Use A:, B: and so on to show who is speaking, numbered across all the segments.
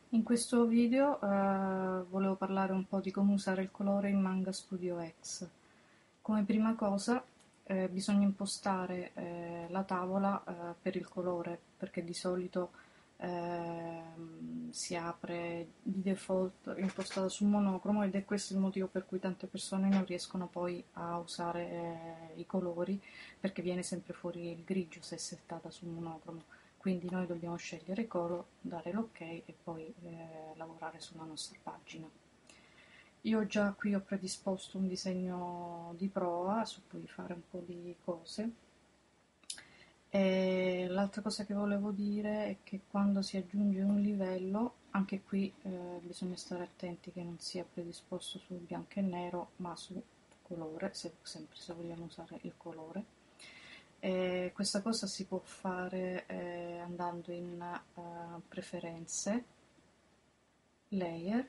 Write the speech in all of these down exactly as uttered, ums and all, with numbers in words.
A: In questo video eh, volevo parlare un po' di come usare il colore in Manga Studio X. Come prima cosa eh, bisogna impostare eh, la tavola eh, per il colore, perché di solito ehm, si apre di default impostata su monocromo ed è questo il motivo per cui tante persone non riescono poi a usare eh, i colori, perché viene sempre fuori il grigio se è settata su monocromo. Quindi noi dobbiamo scegliere color, dare l'ok e poi eh, lavorare sulla nostra pagina. Io già qui ho predisposto un disegno di prova su cui fare un po' di cose. E l'altra cosa che volevo dire è che quando si aggiunge un livello, anche qui eh, bisogna stare attenti che non sia predisposto su bianco e nero, ma su colore, se, sempre se vogliamo usare il colore. E questa cosa si può fare eh, andando in uh, preferenze, layer,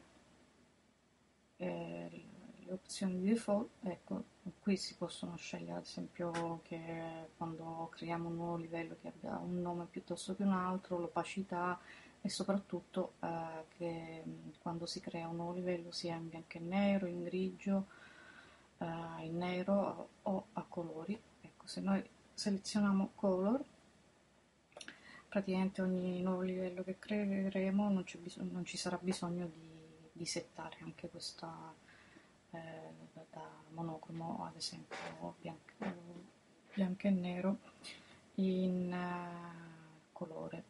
A: eh, le opzioni di default. Ecco, qui si possono scegliere ad esempio che quando creiamo un nuovo livello che abbia un nome piuttosto che un altro, l'opacità e soprattutto eh, che quando si crea un nuovo livello sia in bianco e nero, in grigio, eh, in nero o a colori. Ecco, se noi selezioniamo color, praticamente ogni nuovo livello che creeremo non, bisogno, non ci sarà bisogno di, di settare anche questa eh, da, da monocromo, ad esempio bianco, bianco e nero, in eh, colore.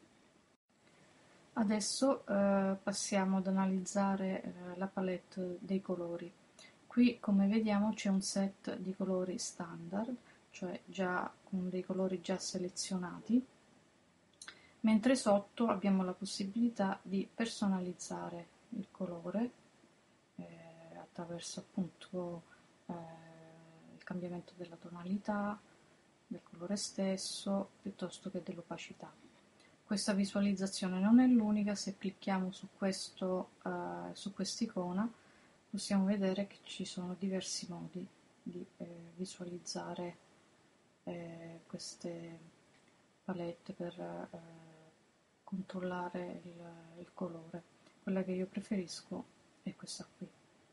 A: Adesso eh, passiamo ad analizzare eh, la palette dei colori. Qui, come vediamo, c'è un set di colori standard, cioè già con dei colori già selezionati, mentre sotto abbiamo la possibilità di personalizzare il colore eh, attraverso appunto eh, il cambiamento della tonalità, del colore stesso, piuttosto che dell'opacità. Questa visualizzazione non è l'unica, se clicchiamo su, questo, eh, su quest'icona possiamo vedere che ci sono diversi modi di eh, visualizzare eh, queste palette per eh, controllare il, il colore. Quella che io preferisco è questa qui.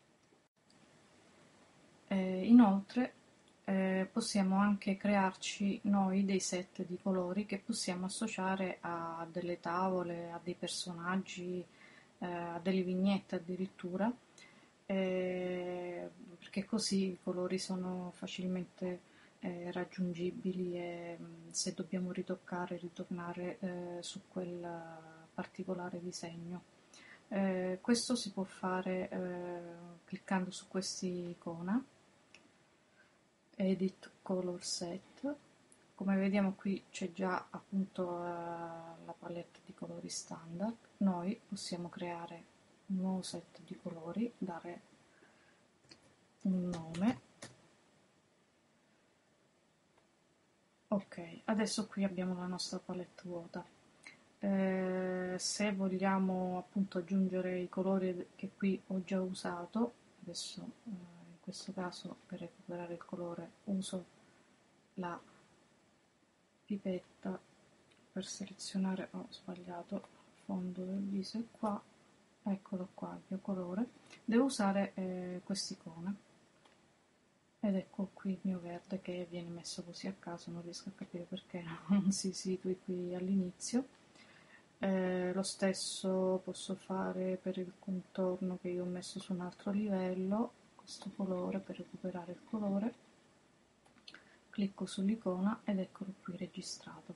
A: Eh, inoltre eh, possiamo anche crearci noi dei set di colori che possiamo associare a delle tavole, a dei personaggi, eh, a delle vignette addirittura, eh, perché così i colori sono facilmente eh, raggiungibili e mh, se dobbiamo ritoccare, ritornare eh, su quel particolare disegno. Eh, questo si può fare eh, cliccando su quest'icona, Edit Color Set. Come vediamo qui c'è già appunto eh, la palette di colori standard. Noi possiamo creare un nuovo set di colori, dare un nome. Ok, adesso qui abbiamo la nostra palette vuota. Eh, se vogliamo appunto aggiungere i colori che qui ho già usato, adesso eh, in questo caso per recuperare il colore uso la pipetta per selezionare, ho sbagliato, il fondo del viso è qua, eccolo qua il mio colore. Devo usare eh, quest'icona ed ecco qui il mio verde che viene messo così a caso, non riesco a capire perché non si situi qui all'inizio. Eh, lo stesso posso fare per il contorno che io ho messo su un altro livello, questo colore per recuperare il colore, clicco sull'icona ed eccolo qui registrato.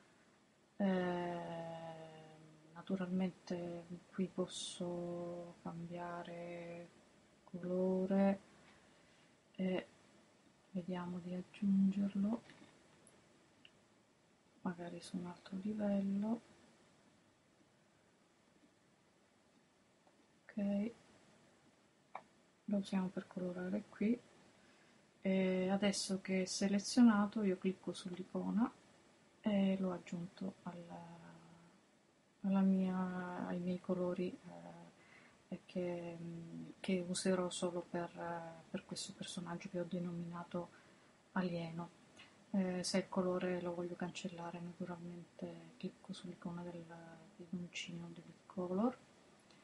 A: Eh, naturalmente qui posso cambiare colore e vediamo di aggiungerlo magari su un altro livello. Ok, lo usiamo per colorare qui e adesso che è selezionato io clicco sull'icona e l'ho aggiunto alla, alla mia, ai miei colori eh, che, che userò solo per, per questo personaggio che ho denominato alieno. Eh, se il colore lo voglio cancellare naturalmente clicco sull'icona del bidoncino delete color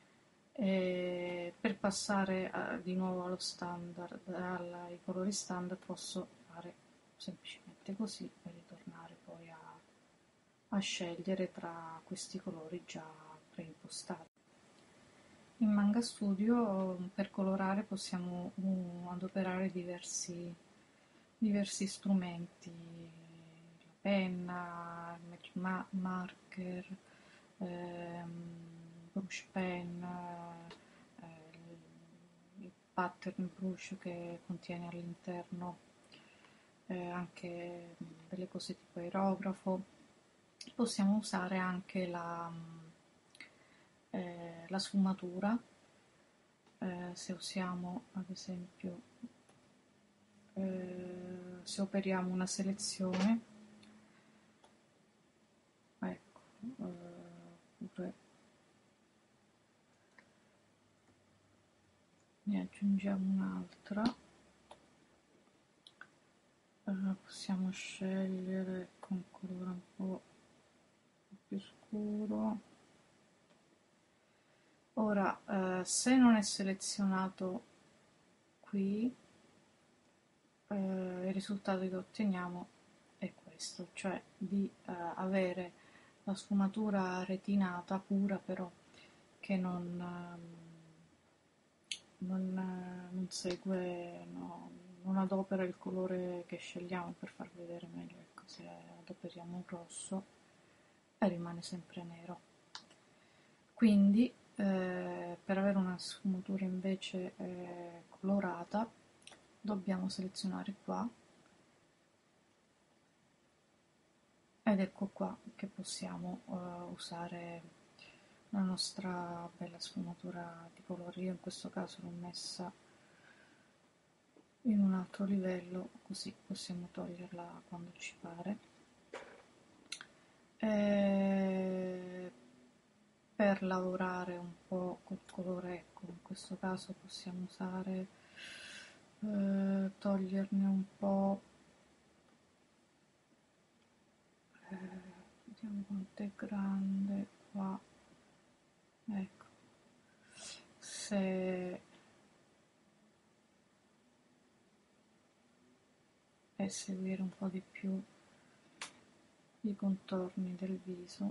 A: E per passare a- di nuovo allo standard, alla- ai colori standard, posso fare semplicemente così e ritornare poi a, a scegliere tra questi colori già preimpostati. In Manga Studio per colorare possiamo uh, adoperare diversi, diversi strumenti, la penna, il magic ma- marker, ehm, brush pen, eh, il, il pattern brush che contiene all'interno eh, anche delle cose tipo aerografo. Possiamo usare anche la, eh, la sfumatura, eh, se usiamo ad esempio, eh, se operiamo una selezione, ecco, eh, oppure ne aggiungiamo un'altra, eh, possiamo scegliere con colore un po' più scuro. Ora, eh, se non è selezionato qui, eh, il risultato che otteniamo è questo, cioè di eh, avere la sfumatura retinata pura, però che non, ehm, non, eh, non segue, no, non adopera il colore che scegliamo per far vedere meglio. Ecco, se adoperiamo un rosso e rimane sempre nero. Quindi eh, per avere una sfumatura invece eh, colorata dobbiamo selezionare qua ed ecco qua che possiamo uh, usare la nostra bella sfumatura di colori. Io in questo caso l'ho messa in un altro livello, così possiamo toglierla quando ci pare. E per lavorare un po' col colore, ecco, in questo caso possiamo usare, eh, toglierne un po', eh, vediamo quanto è grande qua, ecco, se e seguire un po' di più i contorni del viso,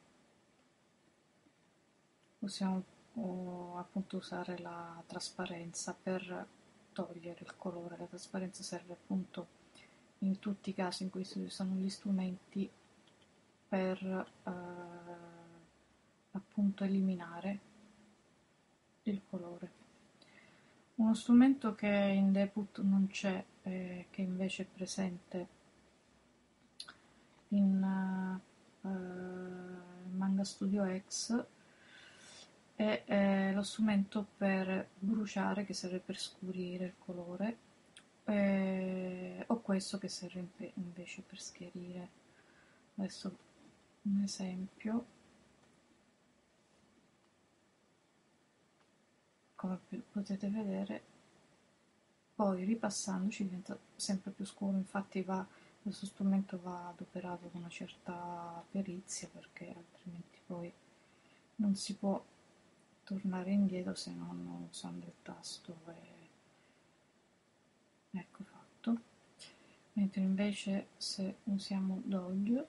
A: possiamo oh, appunto usare la trasparenza per togliere il colore. La trasparenza serve appunto in tutti i casi in cui si usano gli strumenti per eh, appunto eliminare il colore. Uno strumento che in Deput non c'è, eh, che invece è presente in uh, Manga Studio X, è eh, lo strumento per bruciare che serve per scurire il colore, eh, o questo che serve invece per schiarire. Adesso un esempio, come potete vedere, poi ripassandoci diventa sempre più scuro, infatti va, questo strumento va adoperato con una certa perizia perché altrimenti poi non si può tornare indietro se non usando il tasto e ecco fatto. Mentre invece se usiamo Dodge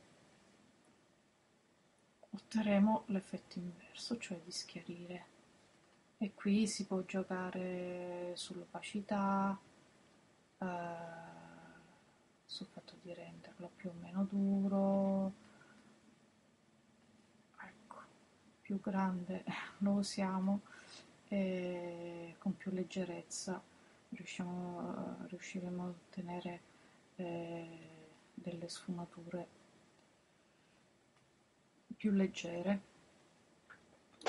A: otterremo l'effetto inverso, cioè di schiarire. E qui si può giocare sull'opacità, eh, sul fatto di renderlo più o meno duro, ecco, più grande lo usiamo e con più leggerezza riusciamo, eh, riusciremo a ottenere eh, delle sfumature più leggere.